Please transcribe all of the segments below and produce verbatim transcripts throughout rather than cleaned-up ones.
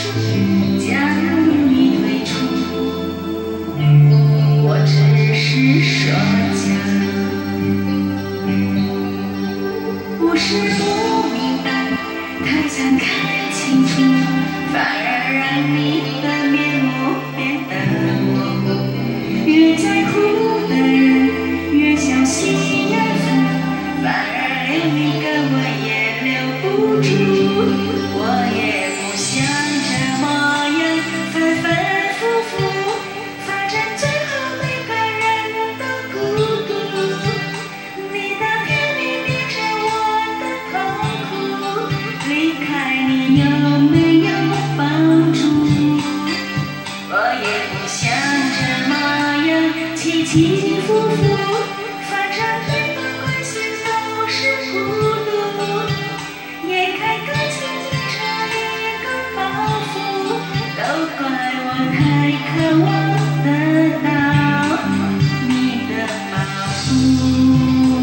将你退出。我只是说假，不是不明白，太想看清楚，反而让你的面目变得模糊。越在乎的人，越小心安抚，反而连一个吻也留不住。我也不想这么样反反复复，反正最后每个人都孤独。你的甜蜜变成我的痛苦，离开你有没有帮助？我也不想这么样起起伏伏，反正每段关系都是孤独。眼看感情变成一个包袱，都怪我太渴望得到你的保护。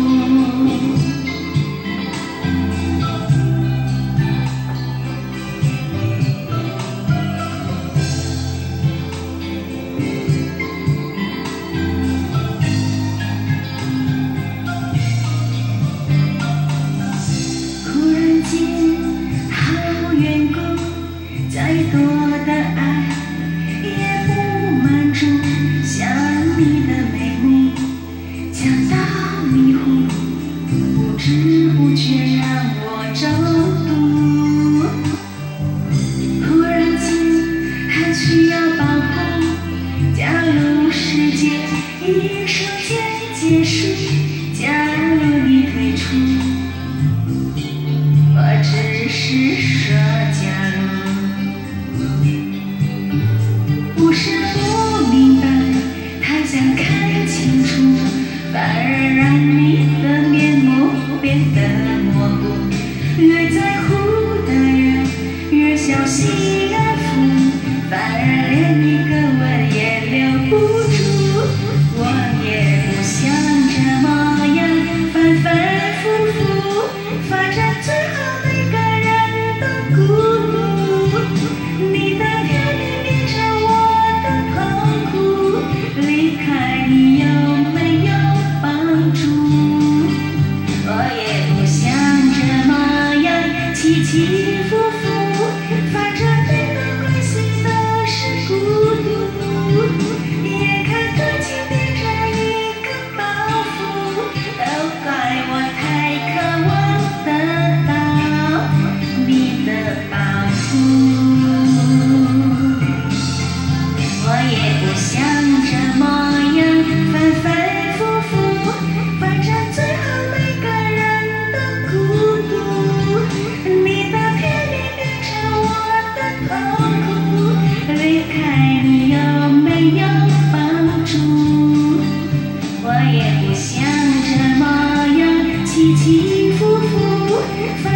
忽然间毫无缘故，再多的爱也不满足，想你的美丽强到迷糊，不知不觉让我中毒。忽然间很需要保护，假如世界一瞬间结束，假如你退出，我只是说假如，不是不明白，太想看清楚，反而让你的面目变得模糊。越在乎的人，越小心安抚，反而连一个吻也留不住。我也不想这么样反反复复，反正最后每个人都孤独。你的甜蜜变成我的痛苦，离开你有没有帮助？我也不想这么样起起伏伏，反正每段关系都是孤独。眼看感情变成一个包袱，都怪我太渴望得到你的保护。我也不想这么样反反复复，反正最后每个人都孤独。你的甜蜜变成我的痛苦，离开你有没有帮助？我也不想这么样起起伏伏，反